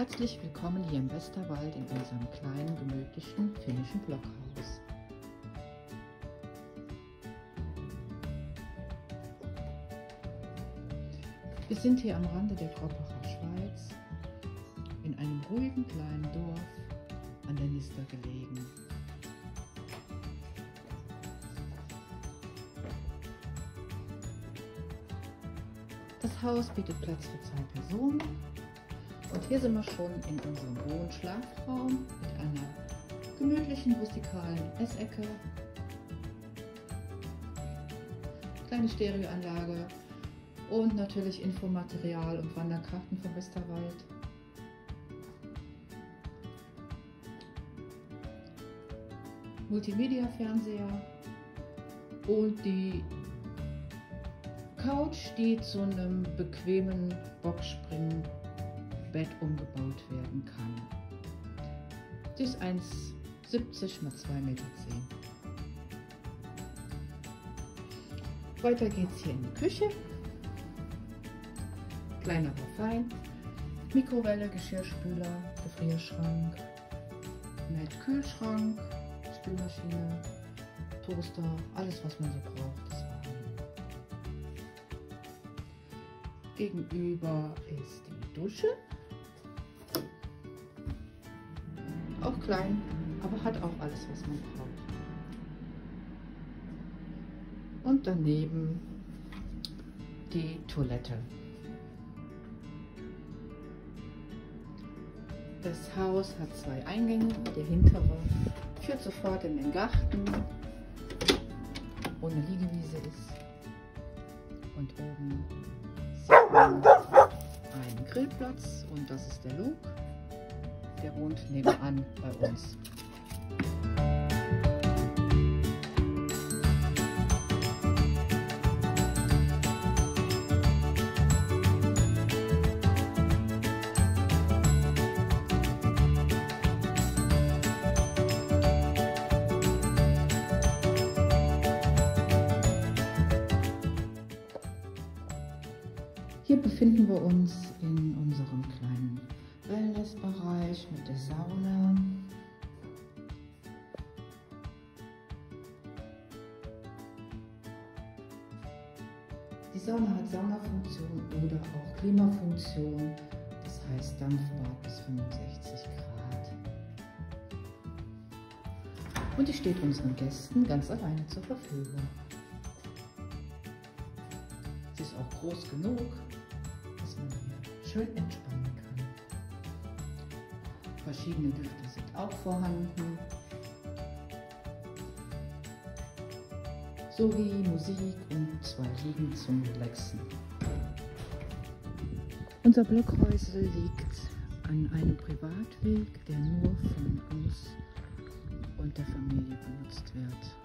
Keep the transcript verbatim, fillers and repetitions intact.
Herzlich willkommen hier im Westerwald in unserem kleinen, gemütlichen finnischen Blockhaus. Wir sind hier am Rande der Kroppacher Schweiz, in einem ruhigen kleinen Dorf an der Nister gelegen. Das Haus bietet Platz für zwei Personen. Und hier sind wir schon in unserem Wohn-Schlafraum mit einer gemütlichen, rustikalen Essecke, kleine Stereoanlage und natürlich Infomaterial und Wanderkarten vom Westerwald. Multimedia-Fernseher und die Couch, die zu einem bequemen Boxspringen Bett umgebaut werden kann. Sie ist eins Komma siebzig mal zwei Meter zehn. Weiter geht's hier in die Küche. Klein aber fein. Mikrowelle, Geschirrspüler, Gefrierschrank, mit Kühlschrank, Spülmaschine, Toaster, alles was man so braucht. Das war Gegenüber ist die Dusche. Auch klein, aber hat auch alles, was man braucht. Und daneben die Toilette. Das Haus hat zwei Eingänge. Der hintere führt sofort in den Garten, wo eine Liegewiese ist. Und oben sieht man einen Grillplatz und das ist der Luke. Der wohnt nebenan bei uns. Hier befinden wir uns in unserem kleinen Wellnessbereich mit der Sauna. Die Sauna hat Saunafunktion oder auch Klimafunktion, das heißt Dampfbad bis fünfundsechzig Grad. Und die steht unseren Gästen ganz alleine zur Verfügung. Sie ist auch groß genug, dass man hier schön entspannen kann. Verschiedene Düfte sind auch vorhanden, sowie Musik und zwei Liegen zum Relaxen. Unser Blockhäusel liegt an einem Privatweg, der nur von uns und der Familie benutzt wird.